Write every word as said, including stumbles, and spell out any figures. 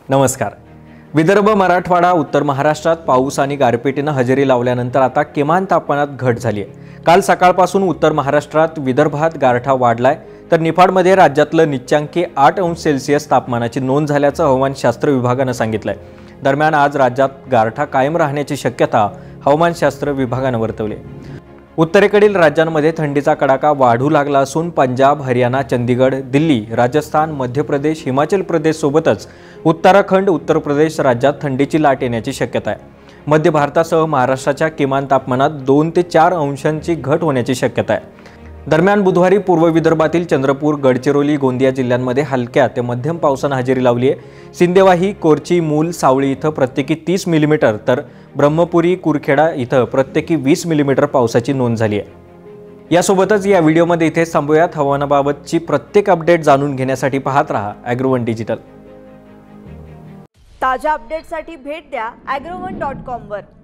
नमस्कार। विदर्भ, मराठवाडा, उत्तर महाराष्ट्रात पाऊस आणि गारपिटीनं हजेरी लावल्यानंतर आता किमान तापमानात घट झाली आहे। काल सकाळपासून उत्तर महाराष्ट्रात विदर्भात गारठा वाढलाय, तर निफाडमध्ये राज्यातलं निचांकी आठ अंश सेल्सिअस तापमानाची नोंद झाल्याचं हवामानशास्त्र विभागानं सांगितलंय। दरम्यान आज राज्यात गारठा कायम राहण्याची शक्यता हवामानशास्त्र विभागानं वर्तवली आहे। उत्तरेकडील राज्यांमध्ये थंडीचा कडाका वाढू लागला असून पंजाब, हरियाणा, चंदीगड, दिल्ली, राजस्थान, मध्य प्रदेश, हिमाचल प्रदेश सोबतच उत्तराखंड, उत्तर प्रदेश राज्यात थंडीची लाट येण्याची शक्यता आहे। मध्य भारतासह महाराष्ट्राच्या किमान तापमानात दोन ते चार अंशांची घट होण्याची शक्यता आहे। दरम्यान बुधवारी पूर्व विदर्भातील चंद्रपूर, गडचिरोली, गोंदिया जिल्ह्यांमध्ये हलक्या ते मध्यम पावसानं हजेरी लावली आहे। सिंदेवाही, कोरची, मूल, सावळी इथं प्रत्येकी तीस मिलीमीटर तर ब्रह्मपुरी, कुरखेडा इथं प्रत्येकी वीस मिलीमीटर पावसाची नोंद झाली आहे। यासोबतच या व्हिडिओमध्ये इथे थांबूयात। हवामानाबाबतची प्रत्येक अपडेट जाणून घेण्यासाठी पाहत रहा ॲग्रोवन डिजिटल। ताज्या अपडेटसाठी भेट द्या ॲग्रोवन डॉट कॉम वर।